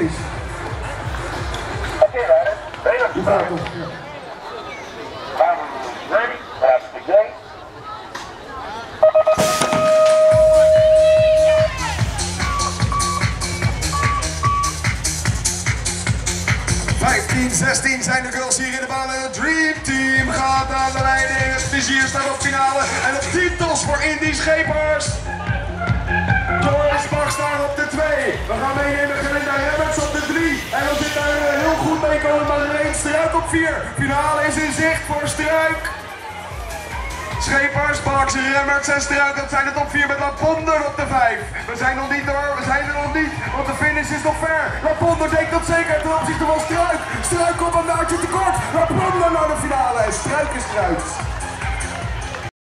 finish. Oké, rijden. Je vraagt toch. Ready? Hartstikke idee. Zijn de girls hier in de baan. Het Dream Team gaat aan de leiding. Het vizier staat op finale. En op titels voor Indy Schepers. Joris mag staan op de 2. We gaan meenemen Glinda Remmerts op de 3. En dan zit daar heel goed mee komen Marleen Struik op 4. Finale is in zicht voor Struik. Schepers, Bax, Remmerts en Struik, dat zijn de top 4 met Laponder op de 5. We zijn nog niet hoor, we zijn er nog niet, want de finish is nog ver. Laponder denkt dat zeker ten opzichte van Struik. Struik komt een naadje tekort. Laponder naar de finale en Struik is eruit.